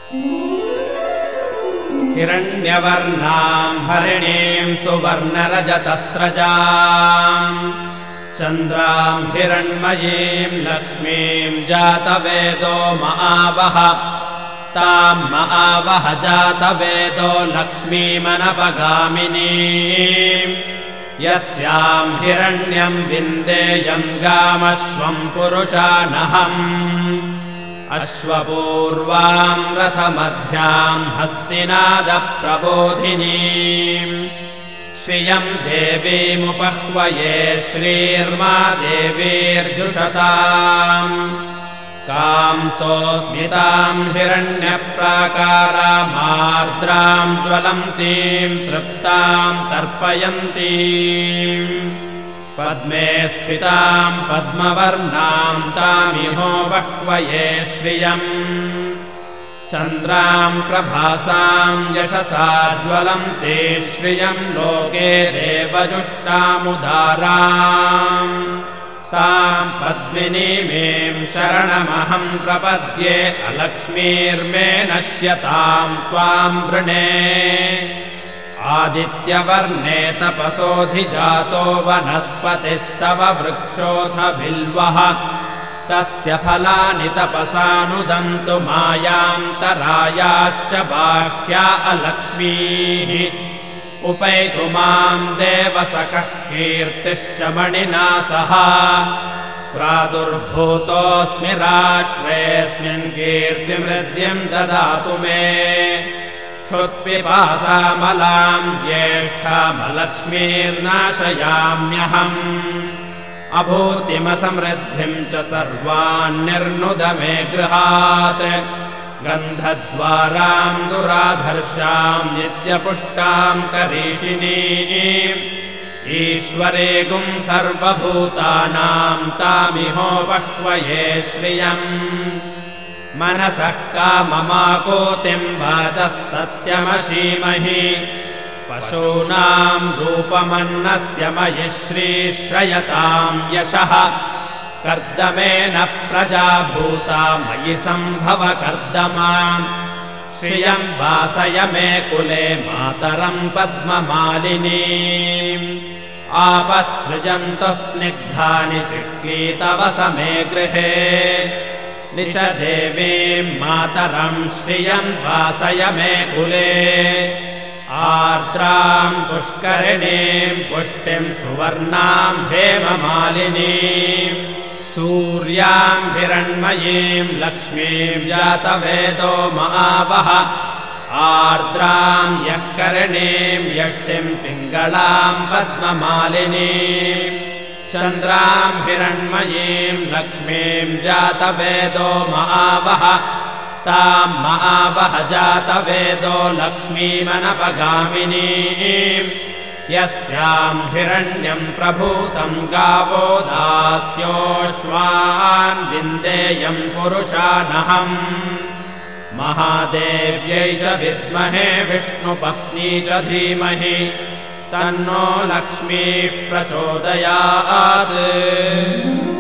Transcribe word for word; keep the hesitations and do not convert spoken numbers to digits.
हिरण्यवर्णां हरिणीं सुवर्णरजतस्रजां चन्द्रां हिरण्मयीं लक्ष्मीं जातवेदो महावह तां महावह जातवेदो लक्ष्मीमनपगामिनीं यस्यां हिरण्यं विन्देयं गामश्वं पुरुषानहम् अश्वपूर्वां रथमध्यां हस्तिनादप्रबोधिनीं श्रियं देवीमुपह्वये श्रीर्मा देवीर्जुषताम् कांसोऽस्मितां हिरण्यप्राकारामार्द्रां ज्वलन्तीं तृप्तां तर्पयन्तीं पद्मे स्थितां पद्मवर्णां तामिहो बह्वये श्रियम् चन्द्रां प्रभासां यशसा ज्वलन्ते श्रियं लोके देवजुष्टामुदाराम् तां पद्मिनीमें शरणमहं प्रपद्ये अलक्ष्मीर्मे नश्यतां त्वां वृणे आदित्यवर्णे तपसोऽधिजातो वनस्पतिस्तव वृक्षोऽथ बिल्वः तस्य फलानि तपसानुदन्तु मायान्तरायाश्च बाह्या अलक्ष्मीः उपैतु मां देवसखः कीर्तिश्च मणिना सह प्रादुर्भूतोऽस्मि राष्ट्रेऽस्मिन् कीर्तिमृद्धिं ददातु मे क्षुत्पिपासामलां ज्येष्ठामलक्ष्मीर्नाशयाम्यहम् अभूतिमसमृद्धिं च सर्वान्निर्नुद मे गृहात् गन्धद्वारां दुराधर्षां नित्यपुष्टां करीषिणीम् ईश्वरेगुं सर्वभूतानां तामिहो बह्वये श्रियम् मनसः काममाकोतिं वाचः सत्यमशीमहि पशूनां रूपमन्नस्य मयि श्रीश्रयतां यशः कर्दमेन प्रजा भूता मयि सम्भव कर्दमाम् श्रियं वासय मे कुले मातरं पद्ममालिनीम् आपसृजन्तु स्निग्धानि चिक्लीतव समे गृहे निच देवीं मातरं श्रियं वासय मे कुले आर्द्रां पुष्करिणीं पुष्टिं सुवर्णां हेममालिनीं सूर्यां हिरण्मयीं लक्ष्मीं जातवेदो महावह आर्द्रां यः करिणीं यष्टिं पिङ्गलां पद्ममालिनीं चन्द्रां हिरण्मयीं लक्ष्मीं जातवेदो महावह तां महावह जातवेदो लक्ष्मीमनपगामिनीं यस्यां हिरण्यं प्रभूतं गावो दास्योऽश्वान् विन्देयं पुरुषानहम् महादेव्यै च विद्महे विष्णुपत्नी च धीमहि तन्नो लक्ष्मीः प्रचोदयात्।